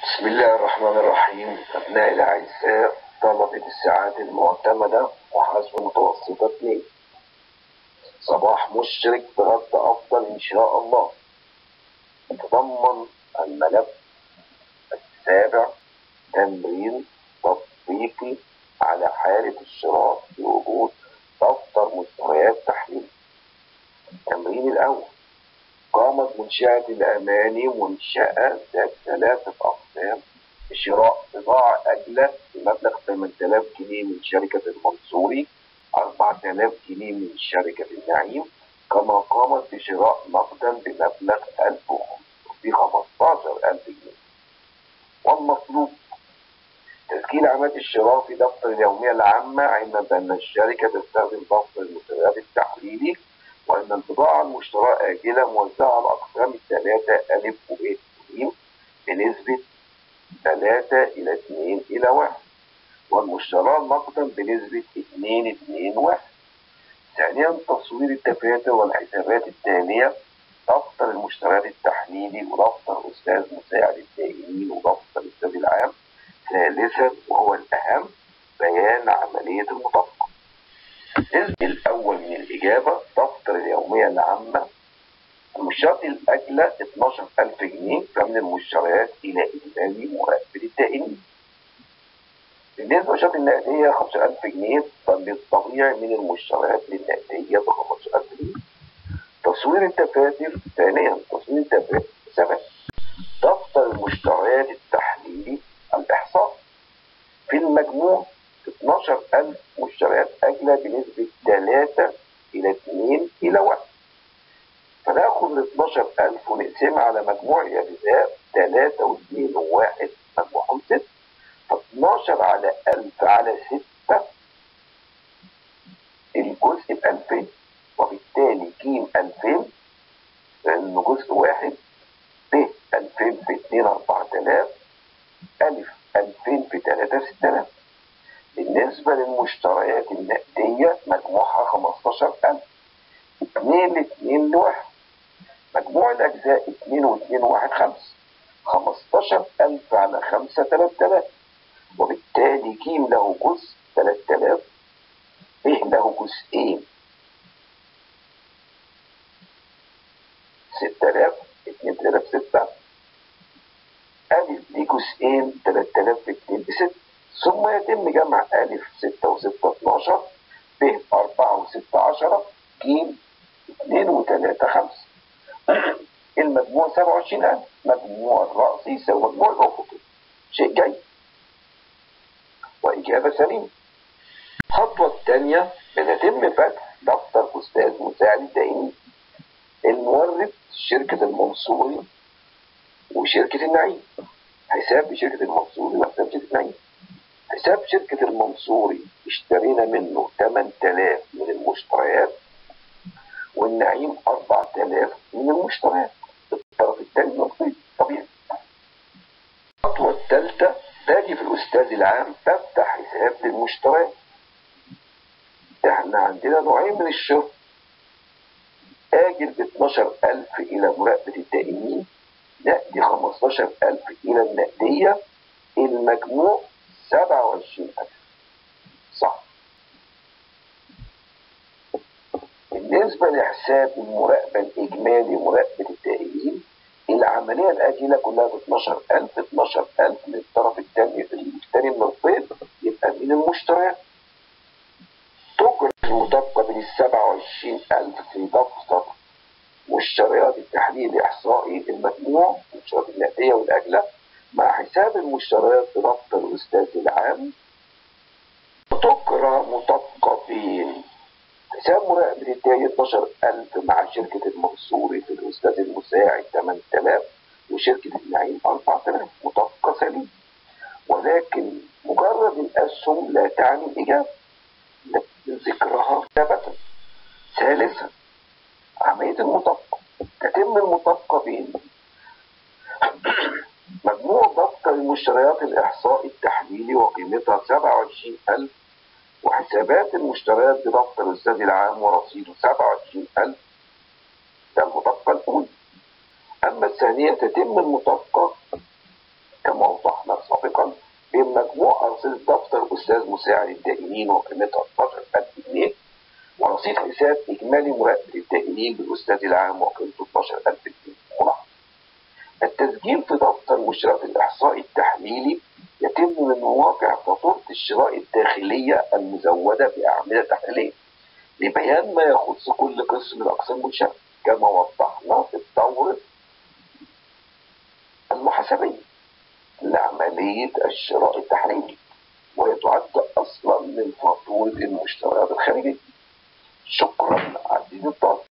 بسم الله الرحمن الرحيم. أبنائي الأعزاء، طلبة الساعات المعتمدة وحسب متوسطة 2، صباح مشرق برد أفضل إن شاء الله. يتضمن الملف السابع تمرين تطبيقي على حالة الشراء بوجود دفتر مستويات تحليل. التمرين الأول: قامت منشأة الأماني منشأة ذات 3 أقسام بشراء بضاعة أجلة بمبلغ 8000 جنيه من شركة المنصوري، 4000 جنيه من شركة النعيم، كما قامت بشراء نقدا بمبلغ 15000 جنيه. والمطلوب تسجيل عملية الشراء في دفتر اليومية العامة، علما بأن الشركة تستخدم دفتر المستويات التحليلي، وأن البضاعة المشتراة آجلة موزعة على الأقسام الثلاثة أ و ب و ج بنسبة 3:2:1، والمشتراة نقدا بنسبة 2:2:1. ثانيا، تصوير الدفاتر والحسابات التالية: دفتر المشتريات التحليلي، ودفتر أستاذ مساعد الدائمين، ودفتر الأستاذ العام. ثالثا وهو الأهم، بيان عملية المطابقة. الجزء الأول من الإجابة: دفتر اليومية العامة، المشتريات الأجلة 12000 جنيه، فمن المشتريات إلى إجمالي مراقبة الدائمين. بالنسبة للمشتريات النقدية 15000 جنيه، فبالطبيعي من المشتريات النقدية ب 15000 جنيه. تصوير الدفاتر. ثانيا، تصوير الدفاتر. 7. دفتر المشتريات التحليلي الإحصاء. في المجموع 12000 مشتريات أجلة بنسبة 3:2:1، فناخد ال 12000 ونقسمها على مجموع الأجزاء 3:2:1 مجموعهم 6، ف 12 على 1000 على 6 الجزء ب 2000، وبالتالي ج 2000 لأنه جزء واحد، ب 2000 في 2 4000، أ 2000 في 3 6000. بالنسبة للمشتريات النقدية مجموعها 15000، 2:2:1، مجموع الأجزاء 2:2:1 5، 15000 على 5 3000، وبالتالي ج له جزء 3000، ب له جزئين 6000، 2 3 6، أ ليه جزئين 3000 في 2 ب 6، ثم يتم جمع أ 6 و6 12، ب 4 و6 10، ج 2 و3 5. المجموع 27000. مجموع الرأسي يساوي مجموع الأفقي. شيء جيد وإجابة سليمة. الخطوة الثانية: بيتم فتح دفتر أستاذ مساعد الدائمين. المورد شركة المنصوري وشركة النعيم. حساب شركة المنصوري وحساب شركة النعيم. حساب شركة المنصوري اشترينا منه 8000 من المشتريات، والنعيم 4000 من المشتريات. الطرف الثاني نقطي طبيعي. الخطوة الثالثة: باجي في الأستاذ العام بفتح حساب للمشتريات. احنا عندنا نوعين من الشراء: آجل ب 12000 إلى مراقبة الدائمين، نقدي 15000 إلى النقدية، المجموع 27000. صح. بالنسبة لحساب المراقبة الإجمالي مراقبة الدائمين، العملية الآجلة كلها ب 12000، 12000 من الطرف الثاني المشتري من القيد، يبقى من المشتريات. تجرى المطابقة بين 27000 في دفتر مشتريات التحليل الإحصائي المجموع المشتريات النقدية والأجلة مع حساب المشتريات في دفتر الأستاذ العام. وتجرى مطابقة بين حساب مراقبة الدائمين 12000 مع شركة المنصوري في الأستاذ المساعد 8000 وشركة النعيم 4000. مطابقة سليمة، ولكن مجرد الأسهم لا تعني الإجابة، ذكرها كتابة. ثالثا، عملية المطابقة. تتم المطابقة بين مجموع دفتر المشتريات الإحصائي التحليلي وقيمتها 27000، وحسابات المشتريات بدفتر الأستاذ العام ورصيده 27000. ده المطابقة الأولى. أما الثانية تتم المطابقة كما أستاذ مساعد الدائنين وقيمتها 12,000 جنيه، ورصيد حساب إجمالي مراقبة الدائنين بالأستاذ العام وقيمته 12,000 جنيه. ملاحظة: التسجيل في دفتر مشرف الإحصاء التحليلي يتم من واقع فاتورة الشراء الداخلية المزودة بأعمدة تحليلية لبيان ما يخص كل قسم من أقسام المنشأة، كما وضحنا في الدورة المحاسبية لعملية الشراء التحليلي، وهي تعد أصلا من فاتورة المشتريات الخارجية. شكرا عزيزي الطالب.